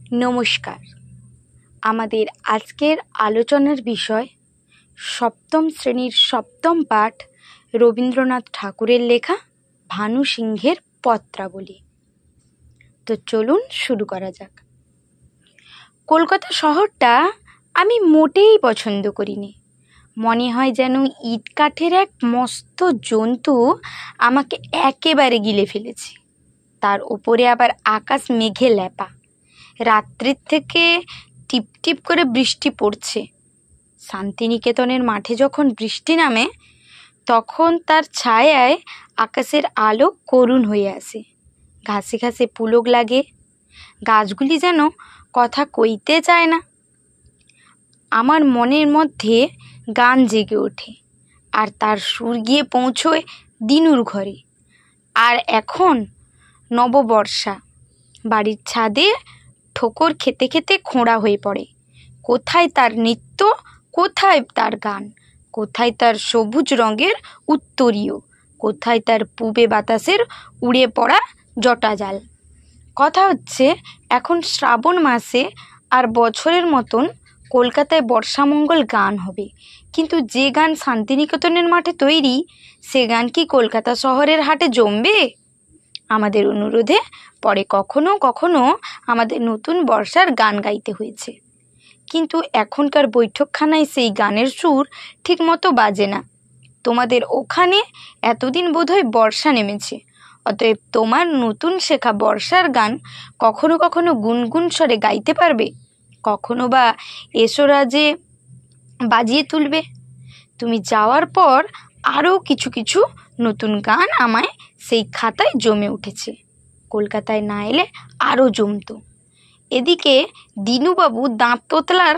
নমস্কার। আমাদের আজকের আলোচনার বিষয় সপ্তম শ্রেণীর সপ্তম পাঠ রবীন্দ্রনাথ ঠাকুরের লেখা ভানু সিংহের পত্রাবলী। তো চলুন শুরু করা যাক। কলকাতা শহরটা আমি মোটেই পছন্দ করিনি। মনে হয় যেন ইট কাঠের এক মস্ত জন্তু আমাকে একেবারে গিলে ফেলেছে। তার ওপরে আবার আকাশ মেঘে ল্যাপা। রাত্রির থেকে টিপ টিপ করে বৃষ্টি পড়ছে। শান্তিনিকেতনের মাঠে যখন বৃষ্টি নামে তখন তার ছায়ায় আকাশের আলো করুণ হয়ে আসে। ঘাসে ঘাসে পুলক লাগে, গাছগুলি যেন কথা কইতে চায় না। আমার মনের মধ্যে গান জেগে ওঠে, আর তার সুর গিয়ে পৌঁছয় দিনুর ঘরে। আর এখন নববর্ষা বাড়ির ছাদে ঠোকর খেতে খেতে খোঁড়া হয়ে পড়ে। কোথায় তার নৃত্য, কোথায় তার গান, কোথায় তার সবুজ রঙের উত্তরীয়, কোথায় তার পূবে বাতাসের উড়ে পড়া জটাজাল। কথা হচ্ছে এখন শ্রাবণ মাসে আর বছরের মতন কলকাতায় বর্ষামঙ্গল গান হবে, কিন্তু যে গান শান্তিনিকেতনের মাঠে তৈরি সে গান কি কলকাতা শহরের হাটে জমবে? আমাদের অনুরোধে পরে কখনো কখনো আমাদের নতুন বর্ষার গান গাইতে হয়েছে, কিন্তু এখনকার বৈঠকখানায় সেই গানের সুর ঠিক মতো বাজে না। তোমাদের ওখানে এতদিন বোধহয় বর্ষা নেমেছে, অতএব তোমার নতুন শেখা বর্ষার গান কখনো কখনো গুনগুন স্বরে গাইতে পারবে, কখনো বা এসরাজে বাজিয়ে তুলবে। তুমি যাওয়ার পর আরও কিছু কিছু নতুন গান আমায় সেই খাতায় জমে উঠেছে। কলকাতায় না এলে আরও জমতো। এদিকে দিনুবাবু দাঁত তোতলার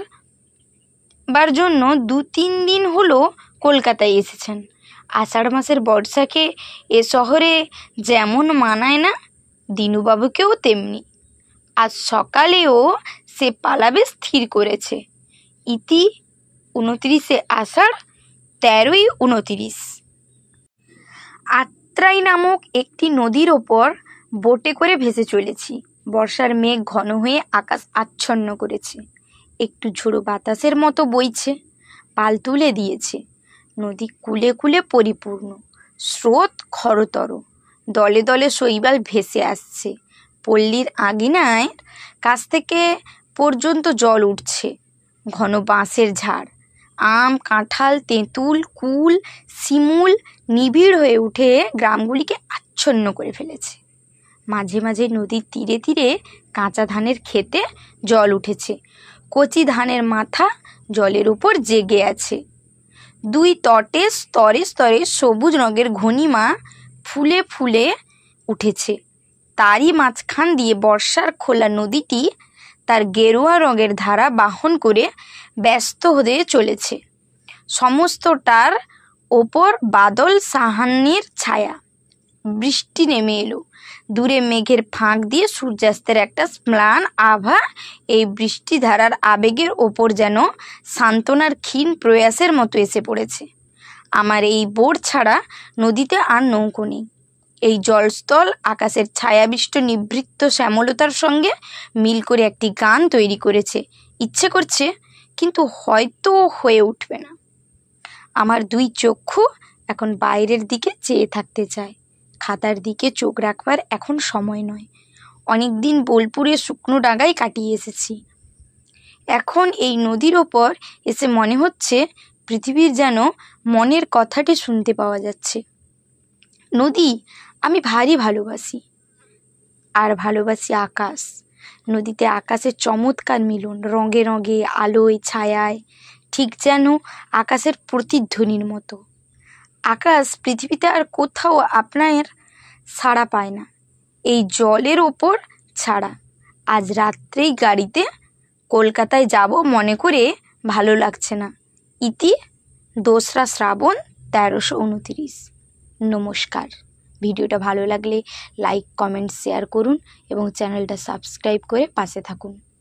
জন্য 2-3 দিন হলো কলকাতায় এসেছেন। আষাঢ় মাসের বর্ষাকে এ শহরে যেমন মানায় না, দিনুবাবুকেও তেমনি। আজ সকালেও সে পালাবে স্থির করেছে। ইতি 29 আষাঢ় 13-29। আত্রাই নামক একটি নদীর ওপর বোটে করে ভেসে চলেছি। বর্ষার মেঘ ঘন হয়ে আকাশ আচ্ছন্ন করেছে। একটু ঝোড়ো বাতাসের মতো বইছে, পাল তুলে দিয়েছে। নদী কূলে কূলে পরিপূর্ণ, স্রোত খরতর। দলে দলে শৈবাল ভেসে আসছে। পল্লীর আঙিনার কাছ থেকে পর্যন্ত জল উঠছে। ঘন বাঁশের ঝাড়, আম, কাঁঠাল, তেঁতুল, কুল, শিমুল নিবিড় হয়ে উঠে গ্রামগুলিকে আচ্ছন্ন করে ফেলেছে। মাঝে মাঝে নদীর তীরে তীরে কাঁচা ধানের ক্ষেতে জল উঠেছে। কচি ধানের মাথা জলের উপর জেগে আছে। দুই তটে স্তরে স্তরে সবুজ রঙের ঘনিমা ফুলে ফুলে উঠেছে। তারই মাঝখান দিয়ে বর্ষার খোলা নদীটি তার গেরুয়া রঙের ধারা বাহন করে ব্যস্ত হয়ে চলেছে। সমস্তটার ওপর বাদল সাহান্যের ছায়া। বৃষ্টি নেমে এলো। দূরে মেঘের ফাঁক দিয়ে সূর্যাস্তের একটা ম্লান আভা এই বৃষ্টিধারার আবেগের ওপর যেন সান্ত্বনার ক্ষীণ প্রয়াসের মতো এসে পড়েছে। আমার এই বোট ছাড়া নদীতে আর নৌকো নেই। এই জলস্থল আকাশের ছায়াবিষ্ট নিভৃত শ্যামলতার সঙ্গে মিল করে একটি গান তৈরি করেছে। ইচ্ছে করছে, কিন্তু হয়তো হয়ে উঠবে না। আমার দুই চক্ষু এখন বাইরের দিকে চেয়ে থাকতে চায়। খাতার দিকে চোখ রাখবার এখন সময় নয়। অনেক দিন বোলপুরে শুকনো ডাঙায় কাটিয়ে এসেছি। এখন এই নদীর ওপর এসে মনে হচ্ছে পৃথিবীর যেন মনের কথাটি শুনতে পাওয়া যাচ্ছে। নদী আমি ভারী ভালোবাসি, আর ভালোবাসি আকাশ। নদীতে আকাশের চমৎকার মিলন, রঙে রঙে, আলোয় ছায়ায়, ঠিক যেন আকাশের প্রতিধ্বনির মতো। আকাশ পৃথিবীতে আর কোথাও আপনার সাড়া পায় না, এই জলের ওপর ছাড়া। আজ রাত্রেই গাড়িতে কলকাতায় যাব মনে করে ভালো লাগছে না। ইতি 2রা শ্রাবণ 1329। নমস্কার। ভিডিওটা ভালো লাগলে লাইক, কমেন্ট, শেয়ার করুন এবং চ্যানেলটা সাবস্ক্রাইব করে পাশে থাকুন।